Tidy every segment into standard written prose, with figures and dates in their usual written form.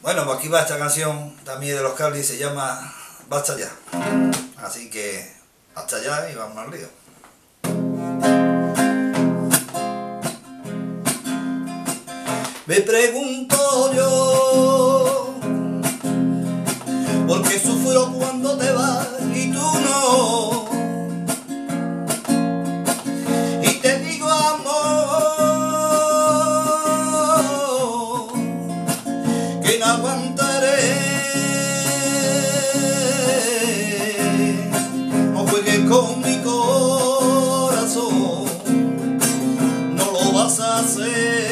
Bueno, pues aquí va esta canción también de los Cali, se llama Basta Ya. Así que hasta allá y vamos al lío. Me pregunto yo, ¿por qué sufro cuando te vas y tú no? Y te digo, amor, que no aguantaré. No juegues con mi corazón, no lo vas a hacer.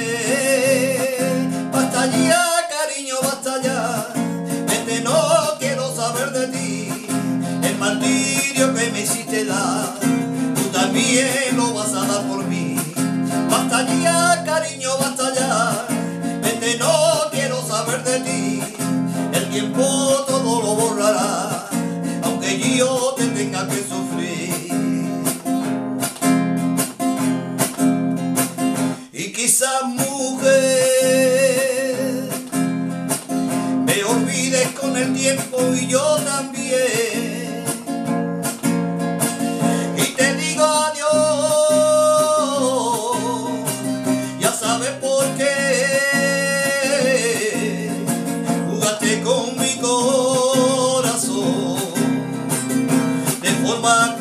Basta ya, cariño, basta ya. Vete, no quiero saber de ti. El martirio que me hiciste dar, tú también lo vas a dar por mí. Basta ya, cariño, basta ya. Vete, no quiero saber de ti. El tiempo todo lo borrará, aunque yo te tenga que sufrir. Y quizás, mujer, me olvides con el tiempo y yo también. Y te digo adiós, ya sabes por qué jugaste con mi corazón de forma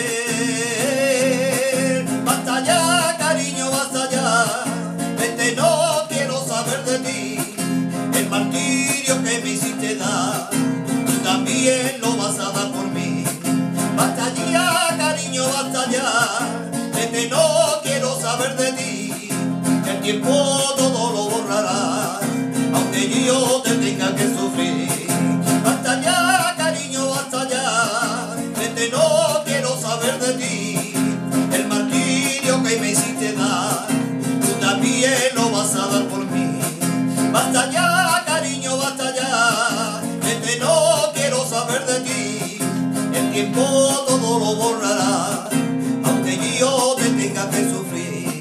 cruel. Basta ya, cariño, basta ya. Vete, no quiero saber de ti. El martirio que me hiciste dar, tú también lo vas a dar por mí. Basta ya, cariño, basta ya. Vete, no quiero saber de ti. El tiempo todo lo borrará, aunque yo te tenga que sufrir. Basta ya, cariño, basta ya. Vete, no quiero saber de ti. El martirio que me hiciste dar, tú también lo vas a dar por mí. Basta ya, cariño, basta ya. Vete, no quiero saber de ti. El tiempo todo lo borrará, aunque yo te tenga que sufrir.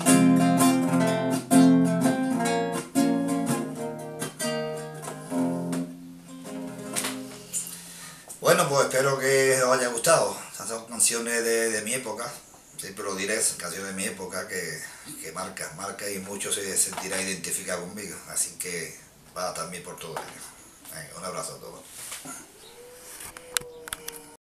Bueno, pues espero que os haya gustado. Estas son canciones de mi época, siempre lo diré, son canciones de mi época que marca y muchos se sentirá identificado conmigo. Así que va también por todo ello. Venga, un abrazo a todos.